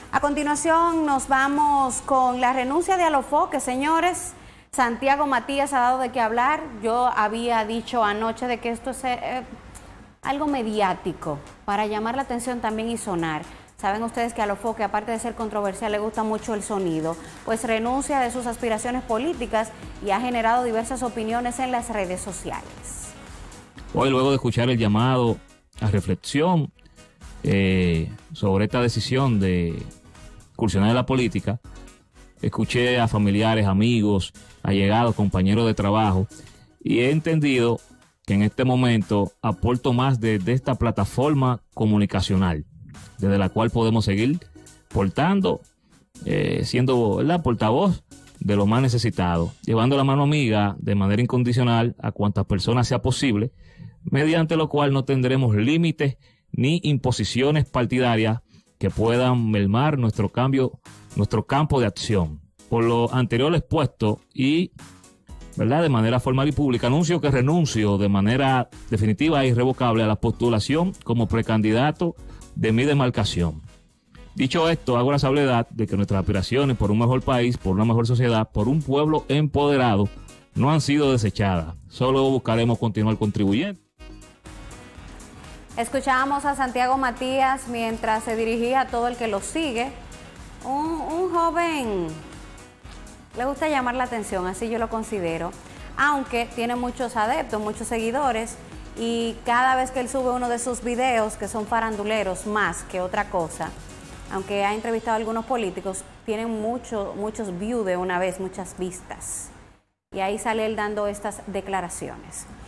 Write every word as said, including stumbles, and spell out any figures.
A continuación nos vamos con la renuncia de Alofoque, señores. Santiago Matías ha dado de qué hablar. Yo había dicho anoche de que esto es eh, algo mediático para llamar la atención también y sonar. Saben ustedes que Alofoque, aparte de ser controversial, le gusta mucho el sonido, pues renuncia de sus aspiraciones políticas y ha generado diversas opiniones en las redes sociales. Hoy, luego de escuchar el llamado a reflexión eh, sobre esta decisión de incursionar en la política, escuché a familiares, amigos, allegados, compañeros de trabajo, y he entendido que en este momento aporto más desde de esta plataforma comunicacional, desde la cual podemos seguir portando, eh, siendo la portavoz de los más necesitados, llevando la mano amiga de manera incondicional a cuantas personas sea posible, mediante lo cual no tendremos límites ni imposiciones partidarias que puedan mermar nuestro cambio, nuestro campo de acción. Por lo anterior expuesto y, ¿verdad?, de manera formal y pública, anuncio que renuncio de manera definitiva e irrevocable a la postulación como precandidato de mi demarcación. Dicho esto, hago la salvedad de que nuestras aspiraciones por un mejor país, por una mejor sociedad, por un pueblo empoderado, no han sido desechadas. Solo buscaremos continuar contribuyendo. Escuchábamos a Santiago Matías mientras se dirigía a todo el que lo sigue. Un, un joven, le gusta llamar la atención, así yo lo considero, aunque tiene muchos adeptos, muchos seguidores, y cada vez que él sube uno de sus videos, que son faranduleros más que otra cosa, aunque ha entrevistado a algunos políticos, tienen mucho, muchos views de una vez, muchas vistas. Y ahí sale él dando estas declaraciones.